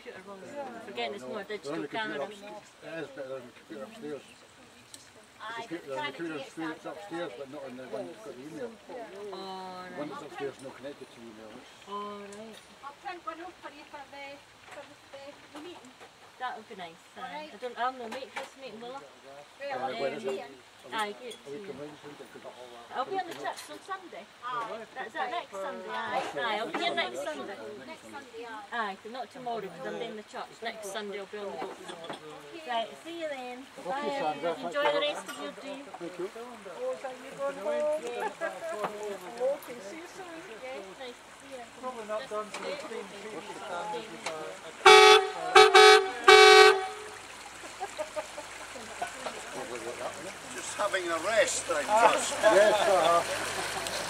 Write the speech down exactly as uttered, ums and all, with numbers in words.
computer, will we? We're getting this more digital camera. It is, but there's a computer upstairs. Aye, The computer is upstairs, but not in the one that's got the email. Oh, The one that's upstairs is not connected to email. oh, right. I'll print one up for you for the, for the, the meeting. That would be nice. Uh, Right. I don't, I'll no make this meeting, will I? Well, Uh, when is it? Aye, good. A week from Wednesday, because I'll be on the trips on Sunday. aye. That's that next Sunday, aye. Aye, I'll be here next Sunday. Next Sunday, aye. Aye, but not tomorrow because I'm doing the church. Next Sunday I'll be on the boat. Right, see you then. Bye. Sandra. Enjoy the rest of your day. Thank you. Oh, thank you going home. Okay, see you soon. Yes, nice to see you. Probably not done to the same standard as a Just having a rest, I'm just. Yes, uh-huh.